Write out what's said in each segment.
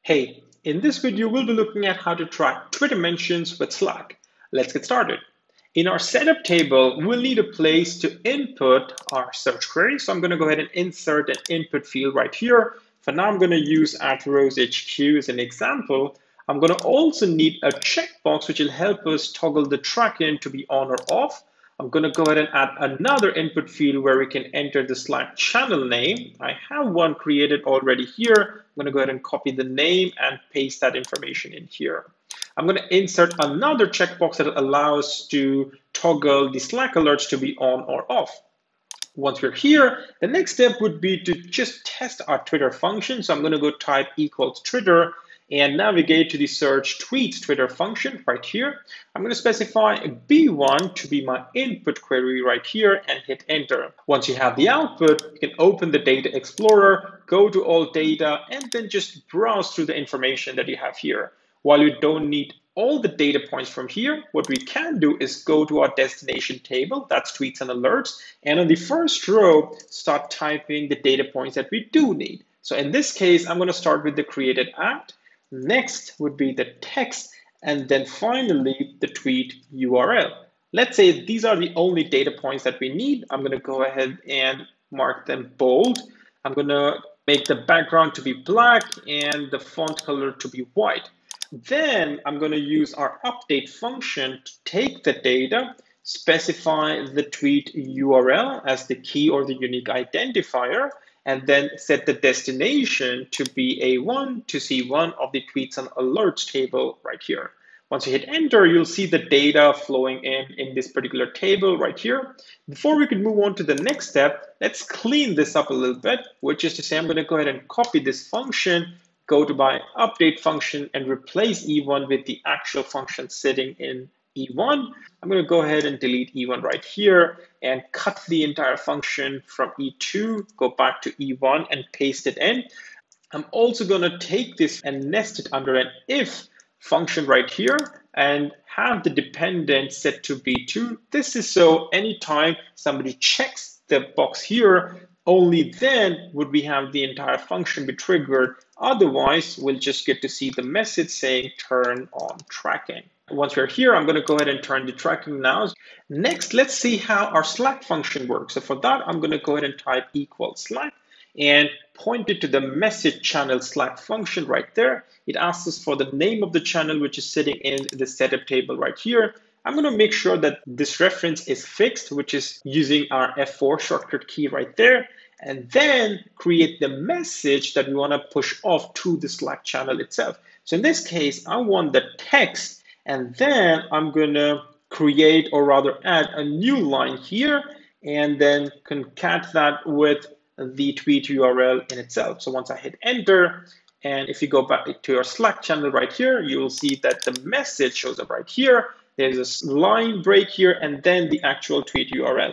Hey, in this video, we'll be looking at how to track Twitter mentions with Slack. Let's get started. In our setup table, we'll need a place to input our search query. So I'm going to go ahead and insert an input field right here. For now, I'm going to use @rosehq as an example. I'm going to also need a checkbox, which will help us toggle the tracking to be on or off. I'm going to go ahead and add another input field where we can enter the Slack channel name. I have one created already here. I'm going to go ahead and copy the name and paste that information in here. I'm going to insert another checkbox that allows to toggle the Slack alerts to be on or off. Once we're here, the next step would be to just test our Twitter function. So I'm going to go type =Twitter and navigate to the search tweets Twitter function right here. I'm going to specify B1 to be my input query right here and hit enter. Once you have the output, you can open the Data Explorer, go to all data, and then just browse through the information that you have here. While you don't need all the data points from here, what we can do is go to our destination table, that's tweets and alerts, and on the first row, start typing the data points that we do need. So in this case, I'm going to start with the created @. Next would be the text, and then finally the tweet URL. Let's say these are the only data points that we need. I'm going to go ahead and mark them bold. I'm going to make the background to be black and the font color to be white. Then I'm going to use our update function to take the data, specify the tweet URL as the key or the unique identifier, and then set the destination to be A1 to C1 of the tweets and alerts table right here. Once you hit enter, you'll see the data flowing in this particular table right here. Before we can move on to the next step, let's clean this up a little bit, which is to say I'm going to go ahead and copy this function, go to my update function and replace E1 with the actual function sitting in E1. I'm going to go ahead and delete E1 right here and cut the entire function from E2, go back to E1 and paste it in. I'm also going to take this and nest it under an if function right here and have the dependent set to B2. This is so anytime somebody checks the box here, only then would we have the entire function be triggered. Otherwise, we'll just get to see the message saying turn on tracking. Once we're here, I'm going to go ahead and turn the tracking now. Next, let's see how our Slack function works. So for that, I'm going to go ahead and type =Slack and point it to the message channel Slack function right there. It asks us for the name of the channel, which is sitting in the setup table right here. I'm going to make sure that this reference is fixed, which is using our F4 shortcut key right there, and then create the message that we want to push off to the Slack channel itself. So in this case, I want the text, and then I'm going to create, or rather add, a new line here, and then concat that with the tweet URL in itself. So once I hit enter, and if you go back to your Slack channel right here, you will see that the message shows up right here. There's a line break here, and then the actual tweet URL.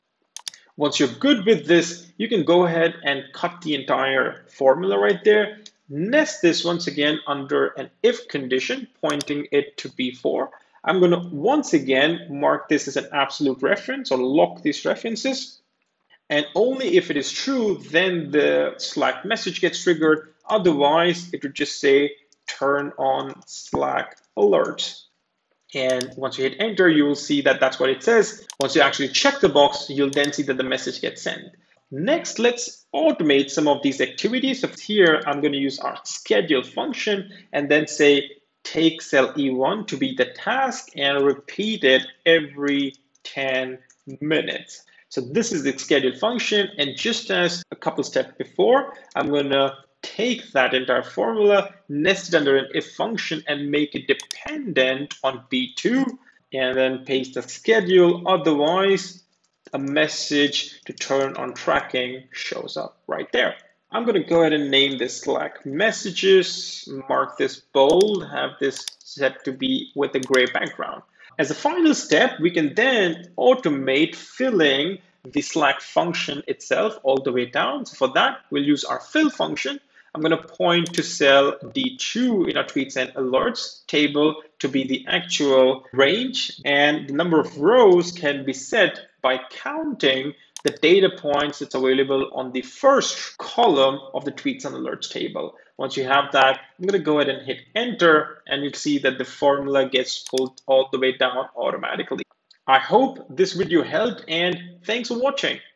Once you're good with this, you can go ahead and cut the entire formula right there. Nest this once again under an if condition, pointing it to B4. I'm going to once again mark this as an absolute reference or lock these references. And only if it is true, then the Slack message gets triggered. Otherwise, it would just say turn on Slack alerts. And once you hit enter, you will see that that's what it says. Once you actually check the box, you'll then see that the message gets sent. Next, let's automate some of these activities. So here, I'm going to use our schedule function and then say take cell E1 to be the task and repeat it every 10 minutes. So this is the schedule function. And just as a couple steps before, I'm going to take that entire formula, nest it under an if function, and make it dependent on B2, and then paste the schedule. Otherwise, a message to turn on tracking shows up right there. I'm going to go ahead and name this Slack messages, mark this bold, have this set to be with a gray background. As a final step, we can then automate filling the Slack function itself all the way down. So for that, we'll use our fill function. I'm going to point to cell D2 in our tweets and alerts table to be the actual range, and the number of rows can be set by counting the data points that's available on the first column of the tweets and alerts table. Once you have that, I'm going to go ahead and hit enter, and you'll see that the formula gets pulled all the way down automatically. I hope this video helped, and thanks for watching.